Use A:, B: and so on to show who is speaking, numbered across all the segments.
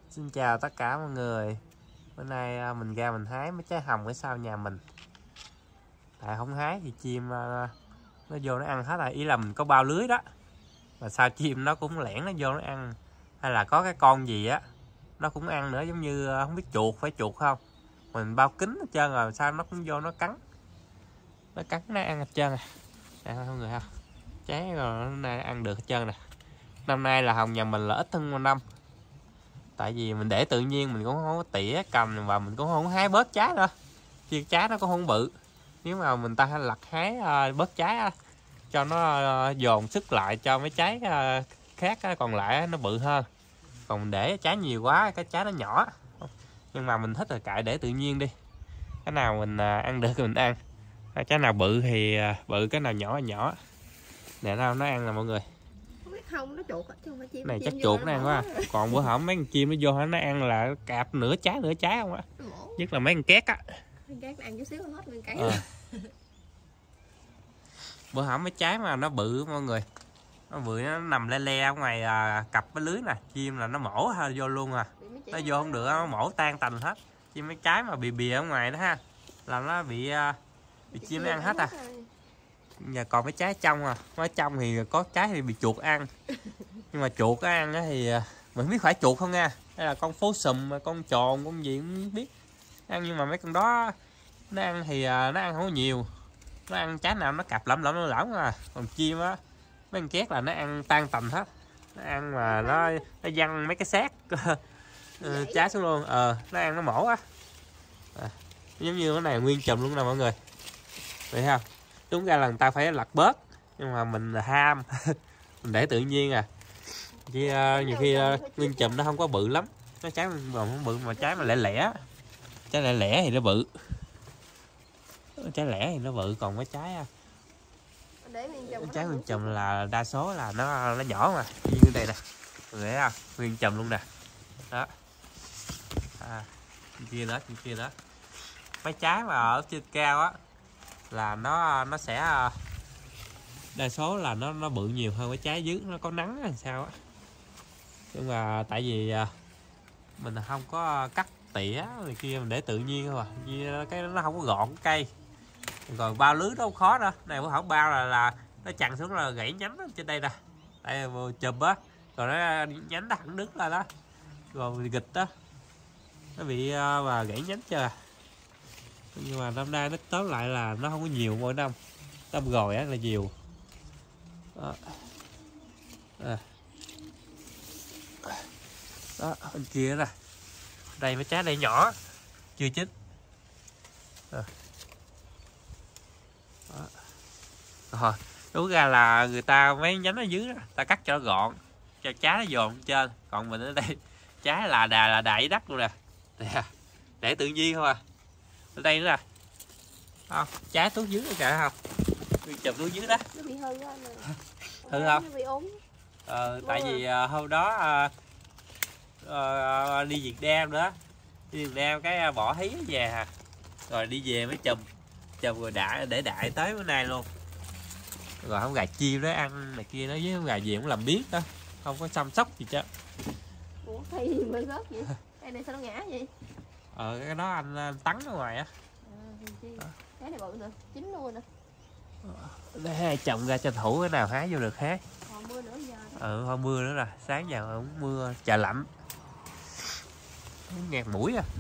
A: Xin chào tất cả mọi người. Bữa nay mình ra mình hái mấy trái hồng ở sau nhà mình. Tại không hái thì chim nó vô nó ăn hết rồi. Ý là mình có bao lưới đó, mà sao chim nó cũng lẻn nó vô nó ăn. Hay là có cái con gì á nó cũng ăn nữa, giống như không biết chuột, phải chuột không. Mình bao kín hết trơn rồi sao nó cũng vô nó cắn. Nó cắn nó ăn hết trơn à. Nè mọi người ha. Trái rồi nó nay ăn được hết trơn nè. Năm nay là hồng nhà mình là ít hơn một năm. Tại vì mình để tự nhiên mình cũng không có tỉa cầm, và mình cũng không hái bớt trái nữa. Chia trái nó cũng không bự. Nếu mà mình ta lặt hái bớt trái cho nó dồn sức lại cho mấy trái khác còn lại nó bự hơn. Còn mình để trái nhiều quá cái trái nó nhỏ. Nhưng mà mình thích là cại để tự nhiên đi. Cái nào mình ăn được thì mình ăn. Cái nào bự thì bự, cái nào nhỏ thì nhỏ. Nè đâu nó ăn nè mọi người.
B: Không, nó chuột chứ không phải chim.
A: Này chắc chuột nó ăn quá. Còn bữa hổm mấy con chim nó vô nó ăn là cạp nửa trái không á. Nhất là mấy con két á.
B: Con két nó ăn chút xíu hết nguyên cái.
A: Bữa hổm mấy trái mà nó bự mọi người. Nó bự nó nằm le le ở ngoài cặp cái lưới nè, chim là nó mổ vô luôn à. Nó vô không được nó mổ tan tành hết. Chim mấy trái mà bì ở ngoài đó ha, là nó bị chim nó ăn hết à. Giờ còn mấy trái trong à, mấy trong thì có trái thì bị chuột ăn. Nhưng mà chuột ăn thì mình biết phải chuột không nha, hay là con phố sùm, con tròn, con gì cũng biết ăn. Nhưng mà mấy con đó nó ăn thì nó ăn không có nhiều, nó ăn trái nào nó cặp lẫm à. Còn chim á, mấy con két là nó ăn tan tành hết, nó ăn mà nó văng mấy cái xác trái xuống luôn. Nó ăn nó mổ á. Giống như cái này nguyên chùm luôn nè mọi người, thấy không? Đúng ra là người ta phải lặt bớt, nhưng mà mình là ham mình để tự nhiên à. Chứ nhiều khi nguyên chùm nó không có bự lắm, nó trái không bự, mà trái mà lẻ thì nó bự. Trái lẻ thì nó bự, còn cái trái nguyên chùm là đa số là nó nhỏ mà. Như đây nè, thấy không? Nguyên chùm luôn nè. Đó. Kia nữa. Mấy trái mà ở trên cao á là nó sẽ đa số là nó bự nhiều hơn cái trái dưới, nó có nắng hay sao á. Nhưng mà tại vì mình không có cắt tỉa này kia, mình để tự nhiên thôi à. Vì cái nó không có gọn cây. Rồi bao lưới nó không khó đâu. Này không bao là nó chặn xuống là gãy nhánh trên đây nè. Đây là chùm á, rồi nó nhánh nó thẳng đứng lên đó, rồi gịch đó nó bị mà gãy nhánh chưa. Nhưng mà năm nay nó tóm lại là nó không có nhiều mỗi năm. Năm rồi á là nhiều. Đó, bên kia nè. Đây mấy trái đây nhỏ, chưa chín. Rồi, đúng ra là người ta mấy nhánh ở dưới đó, ta cắt cho nó gọn, cho trái nó dồn lên trên. Còn mình ở đây trái là đà với đất luôn nè. Để tự nhiên không à. Ở đây nữa nè. Không, trái xuống dưới kìa không? Nguyên chùm xuống dưới đó.
B: Nó bị hư á.
A: Hư không?
B: Nó bị ốm.
A: Tại vì hôm đó đi Việt Nam nữa. Đi Việt Nam cái bỏ hí về à. Rồi đi về mới chùm rồi để đại tới bữa nay luôn. Rồi không gà chim nó ăn này kia, nó với không gà gì cũng làm biết đó. Không có chăm sóc gì chứ.
B: Ủa cây gì mà rớt vậy? Cây này sao nó ngã vậy?
A: Cái đó anh tắn ở ngoài á.
B: Cái này bự nè, chín luôn nè.
A: Đây hai chồng ra tranh thủ cái nào hái vô được hái.
B: Còn mưa nữa giờ.
A: Hôm mưa nữa rồi, sáng giờ cũng mưa trời lạnh. Nghẹt mũi à.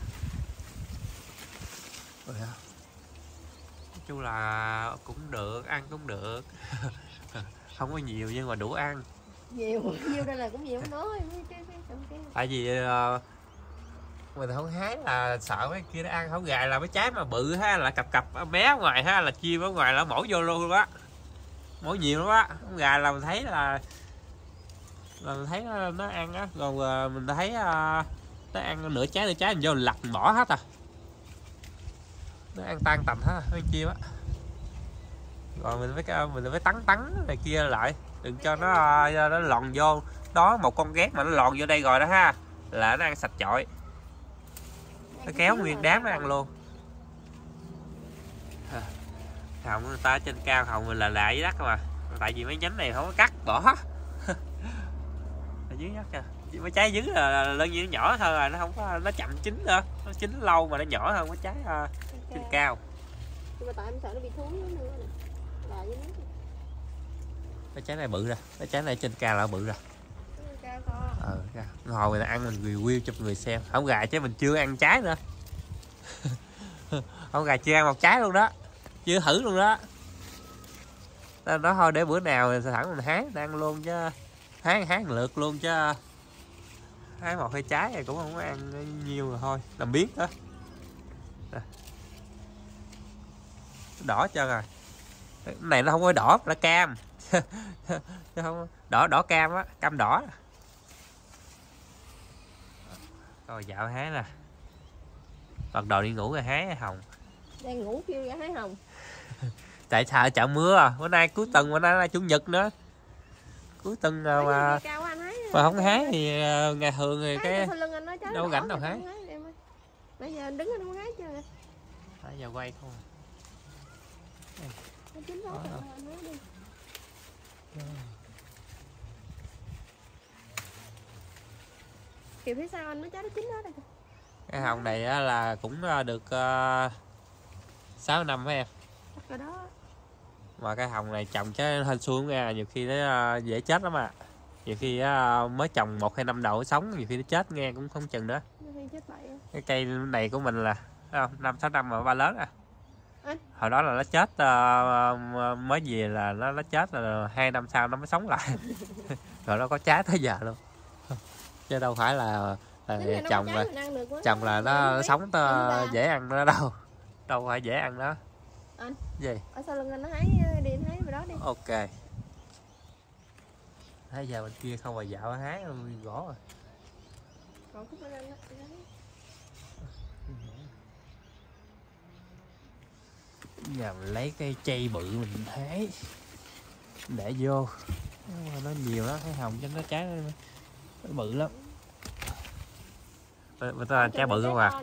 A: Nói chung là cũng được, ăn cũng được. Không có nhiều nhưng mà đủ ăn.
B: Nhiều đây là cũng nhiều nói.
A: Tại vì mình không hái là sợ mấy kia nó ăn. Không gài là mấy trái mà bự ha, là cặp bé ở ngoài ha, là chim ở ngoài là mổ vô luôn đó, mổ nhiều lắm á. Không gài là mình thấy là mình thấy nó ăn á. Còn mình thấy nó ăn nửa trái mình vô lặt mình bỏ hết à. Nó ăn tan tành hết mấy chim á. Rồi mình phải tắn này kia lại, đừng cho nó lòn vô đó. Một con ghét mà nó lòn vô đây rồi đó ha, là nó ăn sạch chọi, nó kéo nguyên đám nó ăn luôn. Hồng người ta trên cao, hồng mình là lại với đất mà. Tại vì mấy nhánh này không có cắt bỏ ở dưới đất kìa. mấy trái dưới là đơn nhiên nó nhỏ hơn rồi, nó không có, nó chậm chín nữa, nó chín lâu mà nó nhỏ hơn mấy trái trên cao.
B: Nhưng mà tại em sợ nó bị thúi nữa nè. Là với nước.
A: Cái trái này bự rồi, cái trái này trên cao là bự rồi.
B: Cao to.
A: Hồi người ta ăn mình review cho người xem. Không gà chứ mình chưa ăn trái nữa. Không gà chưa ăn một trái luôn đó, chưa thử luôn đó. Nó thôi để bữa nào sẵn mình hái ăn luôn chứ, hái lượt luôn chứ, hái một hai trái này cũng không có ăn nhiều rồi thôi, làm biết đó. Đỏ trơn rồi. Cái này nó không có đỏ, là cam. Chứ không đỏ cam á, cam đỏ. Rồi dạo hái nè. Bắt đầu đi ngủ rồi hái hồng.
B: Đang ngủ kêu ra hái hồng.
A: Tại sao chợ mưa à? Bữa nay cuối tuần, bữa nay là chủ nhật nữa. Cuối tuần mà không hái thì ngày thường thì cái đâu rảnh đâu hái.
B: Bây giờ anh đứng anh không hái chưa nè.
A: Bây giờ quay thôi.
B: Kìa phía sau anh mấy trái nó chín đó đây.
A: Cái hồng này là cũng được 6 năm phải em?
B: Rồi đó.
A: Mà cái hồng này trồng chứ hên xuống ra, nhiều khi nó dễ chết lắm à. Nhiều khi mới trồng 1-2 năm đầu sống, nhiều khi nó chết nghe cũng không chừng nữa. Cái cây này của mình là 5-6 năm mà ba lớn à. Hồi đó là nó chết mới về là nó chết là 2 năm sau nó mới sống lại. Rồi nó có trái tới giờ luôn. Chứ đâu phải là trồng là nó sống dễ ăn nữa đâu. Đâu phải dễ ăn đó.
B: Anh
A: gì
B: ở sau lưng anh nó hái đi, anh hái vào đó đi.
A: Ok. Nãy giờ bên kia không mà dạo hái gõ rồi.
B: Còn khúc bên anh đó.
A: Giờ mình lấy cái chây bự mình hái để vô. Nó nhiều lắm, thấy hồng cho nó trái nó bự lắm. Mình ta trái bự không à?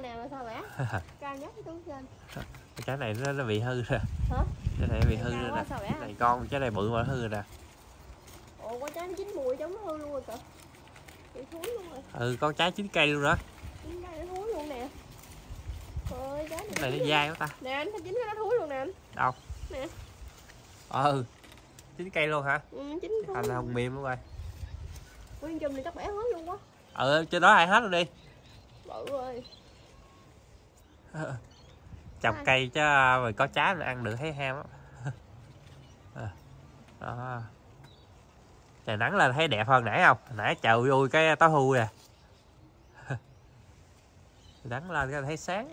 A: Cái trái này nó bị hư rồi.
B: Hả?
A: Cái này bị hư rồi nè. Cái này con, trái này bự mà nó hư rồi nè.
B: Ồ, có trái nó chín mùi giống nó hư luôn rồi kìa. Bị thúi luôn rồi.
A: Ừ, con trái chín cây luôn đó.
B: Chín cây nó thúi luôn nè. Ôi, trái
A: này nó dai quá ta.
B: Nè anh, chín cái nó thúi luôn nè anh.
A: Đâu?
B: Nè.
A: Chín cây luôn hả?
B: Ừ, chín thúi.
A: Thành là hồng mềm luôn rồi.
B: Nguyên chùm này chắc bẻ hết luôn quá.
A: Trên đó ai hết luôn đi.
B: Bự rồi.
A: Trồng cây chứ rồi có trái là ăn được thấy ham lắm. Đó. Trời nắng lên thấy đẹp hơn nãy không? Nãy trời ơi cái tối hui à. Nắng lên cái thấy sáng.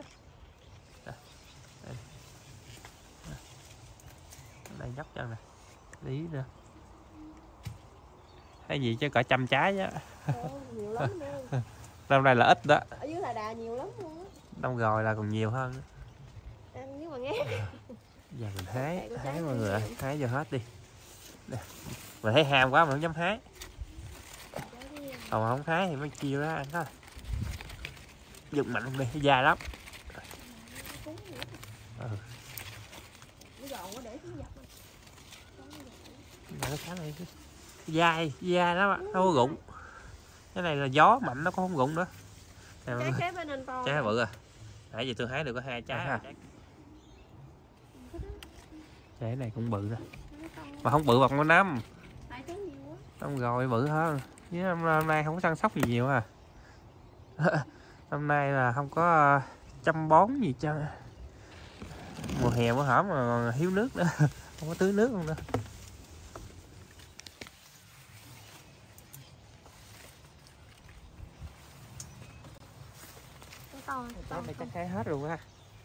A: Đây nhóc chân nè. Lý nữa. Cái gì chứ cỡ 100 trái chứ.
B: Nhiều lắm luôn.
A: Năm nay là ít đó.
B: Ở dưới là đà nhiều lắm luôn á.
A: Năm rồi là còn nhiều hơn.
B: Ăn nếu mà nghe.
A: Giờ mình hái mọi người, hái vô hết đi. Nè. Mình thấy ham quá mà không dám hái. Còn không hái thì mới chiêu đó ăn đó. Giật mạnh đi, dai lắm. Cái cá này dai lắm, nó có rụng. Cái này là gió mạnh nó cũng không rụng nữa.
B: Trái bên anh to.
A: Trái bự à. Nãy giờ tôi hái được có 2 trái à. Trái này cũng bự rồi. Mà không bự bằng con năm. Năm rồi bự hơn. Chứ năm nay không có săn sóc gì nhiều à. Năm nay là không có chăm bón gì cho. Mùa hè mùa hổm mà thiếu nước nữa. Không có tưới nước luôn nữa. Cái này chắc hái hết rồi ha.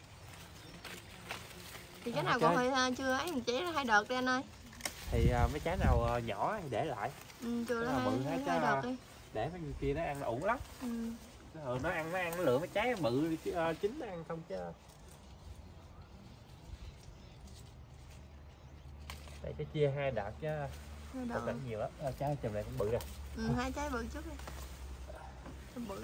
B: Thì cái nào còn hơi chưa ấy mình chỉ 2 đợt đi anh ơi.
A: Thì mấy trái nào nhỏ thì để lại.
B: Chưa nó hai đợt đi.
A: Để mấy người kia nó ăn nó ổn lắm. Nó ăn nó lựa mấy trái bự chín nó ăn không chứ. Đây cái chia 2 đợt chứ. Không đánh nhiều lắm. Trái chùm này cũng bự rồi.
B: 2 trái bự chút đi. Nó bự.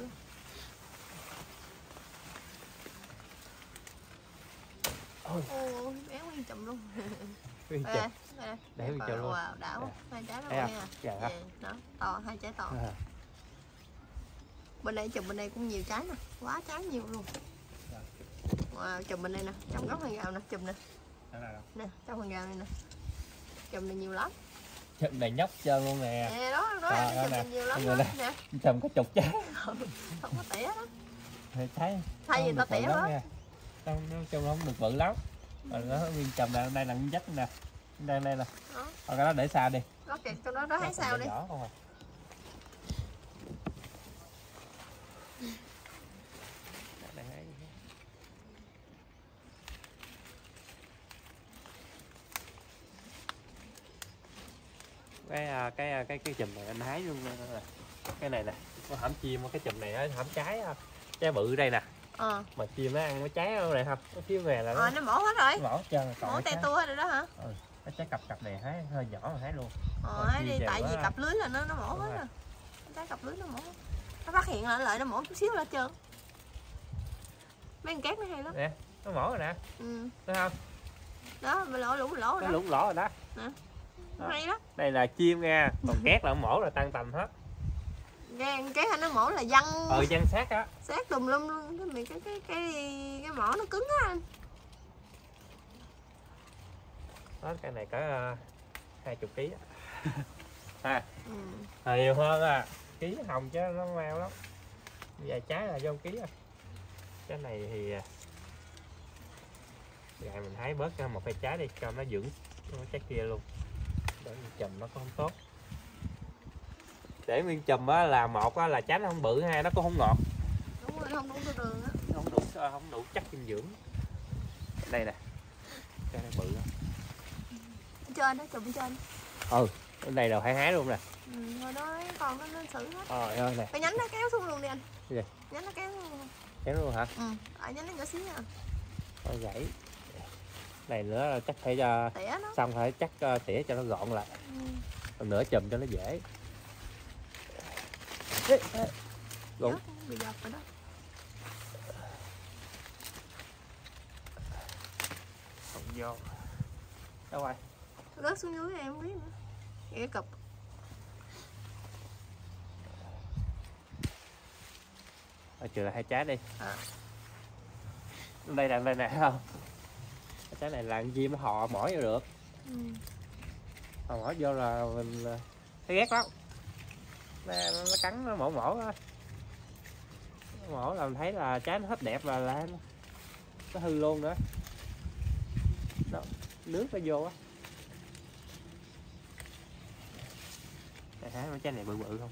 B: Ôi, bé nguyên chùm luôn.
A: Nguyên chùm. Để nguyên chùm luôn.
B: Wow, đảo. 2 trái đó nha. Đó, to, 2 trái to. Bên đây chùm bên đây cũng nhiều trái nè, quá trái nhiều luôn. Wow, chùm bên đây nè, trong góc hàng rào nè, chùm nè. Nè, trong hàng rào này nè. Chùm này nhiều lắm.
A: Chùm này nhóc trơn luôn nè.
B: Nè đó là chùm này nhiều lắm đó. Nè.
A: Chùm có chục trái.
B: Không có tỉa đó.
A: Trái.
B: Thay vì ta tỉa đó.
A: Nó không được bự lắm. Rồi nó nguyên chùm này, đây là nguyên dách nè. Đây nè. Rồi cái đó để xa đi.
B: Đó kìa, con đó thấy sao đi.
A: Cái chùm này anh hái luôn. Cái này nè, có hãm chim, cái chùm này hãm trái bự đây nè. Mà chim nó ăn cái trái ở đây không? Cái phía về là
B: nó mổ hết rồi.
A: Mổ trơn,
B: mổ te tua hết rồi đó hả?
A: Cái trái cặp này hái hơi nhỏ mà hái luôn.
B: Hái đi, tại vì cặp lưới là nó mổ hết rồi. Trái cặp lưới nó mổ. Nó phát hiện là lại nó mổ chút xíu là trơn. Mấy con cát nó hay lắm.
A: Nè, nó mổ rồi nè. Thấy không?
B: Đó, mình lỗ rồi đó.
A: Nó lủng lỗ rồi đó.
B: Nè. Hay đó.
A: Đây là chim nha, còn cát là mổ là tan tành hết.
B: Cái nó mổ là văng.
A: Văng sát á.
B: Sát tùm lum luôn, cái mỏ nó cứng á anh.
A: Đó, cái này có 20 kg ha. Nhiều hơn ký hồng chứ nó mau lắm. Vài trái là vô ký à. Cái này thì ngày mình hái bớt cho một cây trái đi cho nó dưỡng trái kia luôn. Để chùm nó cũng không tốt. Để nguyên chùm á là một á là trái nó không bự, hai nó cũng không ngọt.
B: Đúng rồi, không đủ đường á.
A: Không đủ chất dinh dưỡng. Đây nè. Cái này bự á.
B: Trên đó, chùm trên.
A: Bên này đầu hái luôn nè.
B: Rồi đó, còn nó xử hết.
A: Ơi nè.
B: Cái nhánh nó kéo xuống luôn đi anh.
A: Gì?
B: Nhánh nó kéo luôn.
A: Kéo luôn hả?
B: Nhánh nó nhỏ xíu à.
A: Gãy. Này nữa là chắc phải cho xong phải chắc tỉa cho nó gọn lại. Còn nửa chùm cho nó dễ. Gọn.
B: Bị dập rồi đó.
A: Không vô. Đâu rồi?
B: Rớt xuống dưới em không biết nữa. Cái cục.
A: Trừ là hai trái đi. Đây nè không? Trái này là chim nó họ mỏi vô được. Họ mỏi vô là mình thấy ghét lắm. Nó cắn nó mổ á. Mổ là mình thấy là trái nó hết đẹp là nó hư luôn nữa. Đó, nước nó vô á. Hái trái này bự bự không?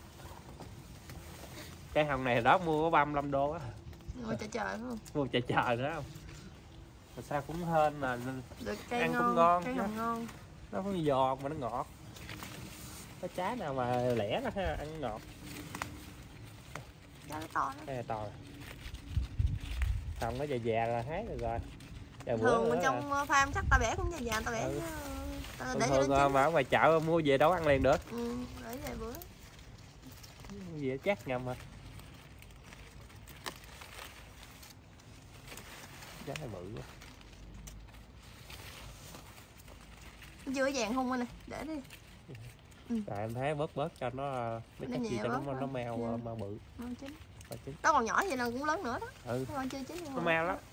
A: Cái hồng này đó mua có 35 đô á.
B: Mua chợ trời không?
A: Mua chợ trời nữa không? Mà sao cũng hên mà
B: được cây
A: ăn
B: ngon,
A: cũng ngon.
B: Cây hồng ngon.
A: Nó có giòn mà nó ngọt. Cái trái nào mà lẻ nó ha, ăn ngọt.
B: Trái nó to đó.
A: Cái này to rồi. Không có già là hái được rồi.
B: Thường bên trong farm chắc ta bẻ cũng già ta bẻ. Để
A: thường mà ở ngoài chợ mua về đâu ăn liền được.
B: Để vài bữa.
A: Gì chắc ngầm mà. Trái này bự quá.
B: Chưa vàng không anh ơi, để đi.
A: Tại em thấy bớt cho nó mấy cái gì cho nó meo mà bự.
B: Nó còn nhỏ vậy là cũng lớn nữa đó. Chưa chín
A: nó meo lắm.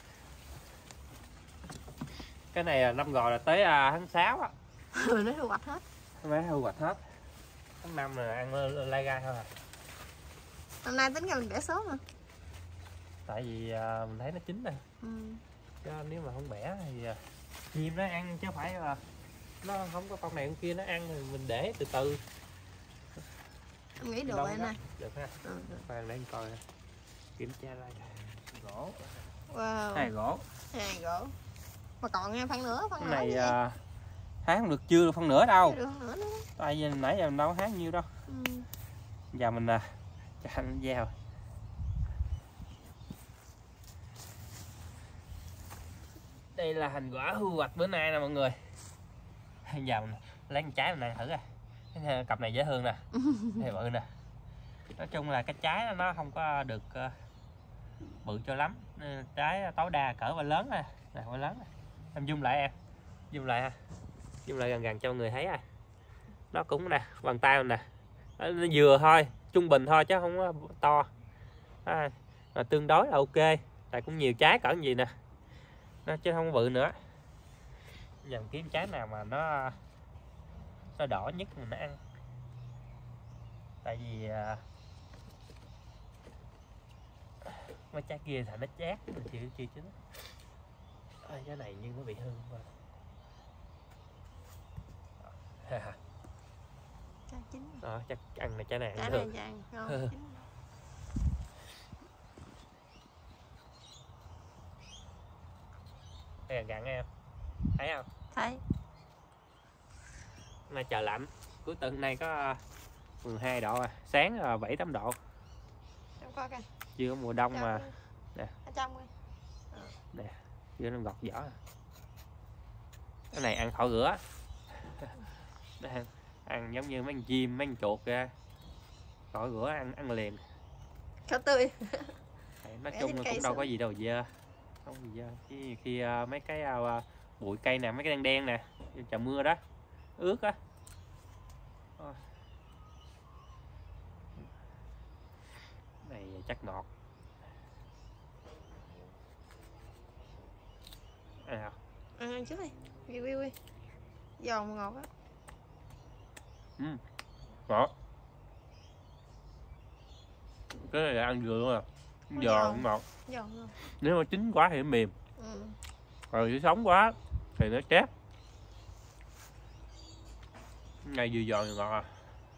A: Cái này năm rồi là tới tháng 6 á.
B: Nó thu hoạch hết.
A: Nó thu hoạch hết. Tháng 5 là ăn lai gai thôi à.
B: Năm nay tính ra mình bẻ sớm hả?
A: Tại vì mình thấy nó chín rồi. Chứ nếu mà không bẻ thì chim nó ăn chứ phải là nó không có con này con kia nó ăn thì mình để từ từ.
B: Em nghĩ được rồi nè.
A: Được ha. Khoan để coi kiểm tra lại. Gỗ.
B: Wow.
A: Hai gỗ.
B: Mà còn nghe phân nữa, phân
A: này hái không được, chưa được phân nửa đâu.
B: Được phân nửa nữa.
A: Tại vì nãy giờ mình đâu hái nhiêu đâu. Giờ mình cho anh gieo. Đây là thành quả thu hoạch bữa nay nè mọi người. Giờ mình lấy con trái này thử coi. Cái cặp này dễ thương nè. Này bự nè. Nói chung là cái trái nó không có được bự cho lắm. Trái tối đa cỡ và lớn nè. Nè và lớn nè. Em zoom lại em. Zoom lại ha. Zoom lại gần cho mọi người thấy à. Nó cũng nè, bàn tay nè. Nó vừa thôi, trung bình thôi chứ không có to. Tương đối là ok, tại cũng nhiều trái cỡ gì nè, nó chứ không bự nữa. Giờ kiếm trái nào mà nó đỏ nhất mình nó ăn, tại vì mấy trái kia thì nó chát, mình chưa chín. Trái này nhưng nó bị hư quá.
B: Trái chín
A: Chắc ăn là trái này
B: ăn được. Ngon.
A: Đây là gặn em thấy không?
B: Thấy.
A: Nay trời lạnh, cuối tuần nay có 12 độ à, sáng 7-8 độ.
B: Em coi coi.
A: Chưa có mùa đông
B: trong
A: mà.
B: Nè. Ở trong đi.
A: Nè, chưa nó gọt vỏ. Cái này ăn khỏi rửa. Ăn giống như mấy con chim, mấy con chuột ra. Khỏi rửa ăn liền.
B: Khá tươi.
A: Nói chung là cũng đâu có gì đâu dơ. Không gì dơ. Chứ khi mấy cái bụi cây nè, mấy cái đen đen nè, trời mưa đó, ướt á. Này chắc ngọt.
B: Ăn trước đi, review đi. Giòn ngọt á.
A: Ngọt. Cái này là ăn vừa luôn à. Giòn ngọt.
B: Giòn luôn.
A: Nếu mà chín quá thì nó mềm. Rồi nếu sống quá thì nó chát. Ngay vừa giòn vừa ngọt à.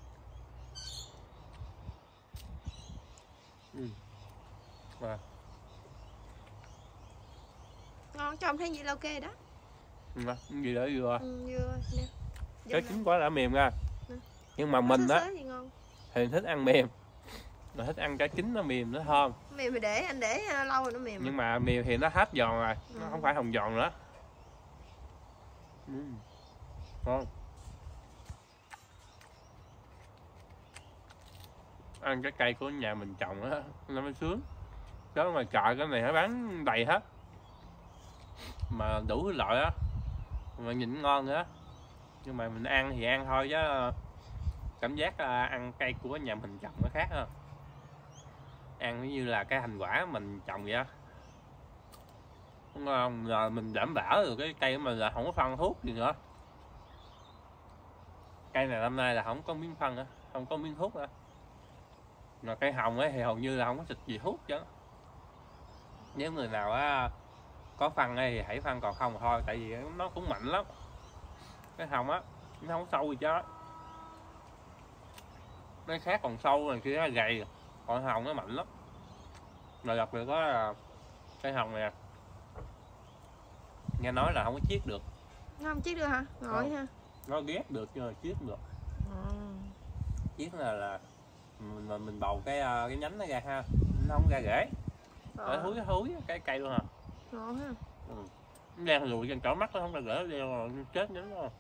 B: Ngon, trong thấy gì là ok đó.
A: Gì đó vừa.
B: Vừa nè.
A: Cái chín quá đã mềm ra. Nhưng mà mình á thì thích ăn mềm. Mình thích ăn trái chín nó mềm nó thơm.
B: Mềm thì anh để lâu rồi nó mềm.
A: Nhưng mà mềm thì nó hết giòn rồi, nó không phải hồng giòn nữa. Ngon. Ăn cái cây của nhà mình trồng á nó mới sướng. Chứ ngoài chợ cái này nó bán đầy hết. Mà đủ loại á. Mà nhìn ngon nữa. Nhưng mà mình ăn thì ăn thôi chứ cảm giác ăn cây của nhà mình trồng nó khác hơn. Ăn như là cái thành quả mình trồng vậy á. Ngon, rồi mình đảm bảo được cái cây của mình là không có phân thuốc gì nữa. Cây này năm nay là không có miếng phân nữa, không có miếng thuốc nữa. Mà cây hồng ấy thì hầu như là không có xịt gì thuốc chứ. Nếu người nào có phân ấy thì hãy phân, còn không thôi, tại vì nó cũng mạnh lắm. Cái hồng á nó không sâu gì chứ. Cái khác còn sâu rồi kia nó gầy, còn hồng nó mạnh lắm. Rồi đặc biệt có cây hồng này nghe nói là không có chiết được.
B: Nó không chiết được hả? Ngồi ha.
A: Nó ghép được nhưng mà chiết được. Chiết là mình bầu cái nhánh nó ra ha, nó không ra rễ. Thúi cái cây luôn hả?
B: Ngon ha.
A: Nó đen lùi trên chỗ mắt nó không ra rễ, đen rồi chết nhánh đó.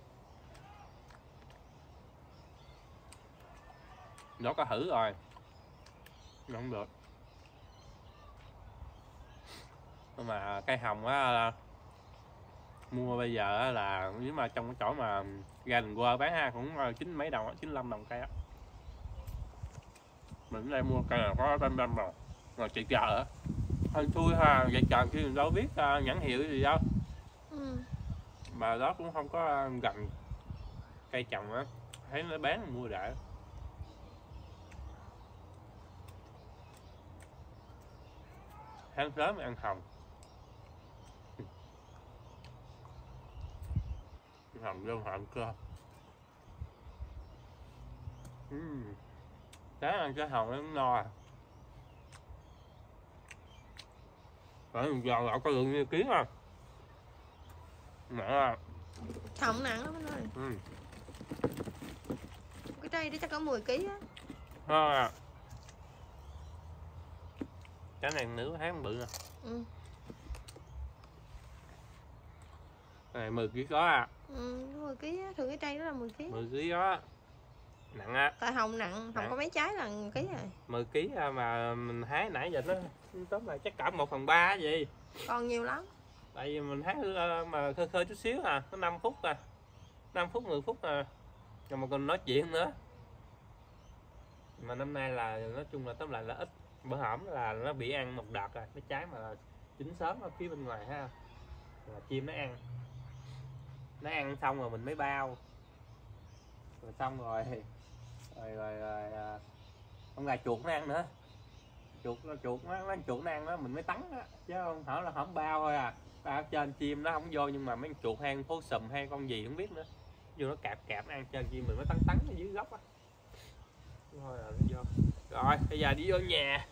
A: Nó có thử rồi, nó không được. Nhưng mà cây hồng á mua bây giờ á là nếu mà trong cái chỗ mà ra đường qua bán ha cũng 9 mấy đồng, 95 đồng cây á. Mình ở đây mua cây là có 35 đồng. Rồi chị chờ á, hên xui ha, vậy chờ khi mình đâu biết nhãn hiệu gì đâu. Mà đó cũng không có gần cây trồng á, thấy nó bán mua đại. Sáng sớm ăn hồng. Hồng vô hộm cơ. Sáng ăn cái hồng nó no à. Rồi giờ gạo có lượng nhiêu ký không? Nặng à.
B: Hồng nặng lắm anh ơi. Cái trái đó chắc có 10 kg á.
A: Thôi à. Cái này nửa tháng bự nè. Này 10 kg có à.
B: 10 kg á, thường cái trái đó là 10 kg.
A: 10 kg đó. Nặng á.
B: Tại hồng nặng, hồng có mấy trái là 1 kg rồi.
A: 10 kg mà mình hái nãy giờ nó tóm lại chắc cả 1/3 gì.
B: Còn nhiều lắm.
A: Tại vì mình hái mà khơi chút xíu à, có 5 phút à. 5 phút 10 phút à. Rồi mà còn nói chuyện nữa. Mà năm nay là nói chung là tóm lại là ít. Bữa hổm là nó bị ăn một đợt rồi, cái trái mà chín sớm ở phía bên ngoài ha, là chim nó ăn xong rồi mình mới bao, rồi xong rồi con gà chuột nó ăn nữa, chuột nó ăn đó mình mới tắn đó, chứ không hỏi là không bao thôi à. Bao trên chim nó không vô, nhưng mà mấy con chuột hay con phố sùm hay con gì không biết nữa vô nó cạp ăn trên chim mình mới tắn ở dưới gốc á. Thôi là nó vô. Rồi bây giờ đi vô nhà.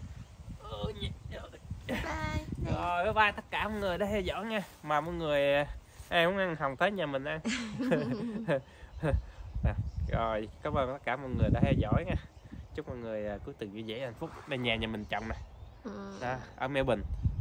A: Rồi bye bye tất cả mọi người đã theo dõi nha. Mà mọi người ai muốn ăn hồng tới nhà mình ăn. Rồi cảm ơn tất cả mọi người đã theo dõi nha. Chúc mọi người cuối tuần vui vẻ hạnh phúc. Đây nhà mình trồng nè, ở Melbourne.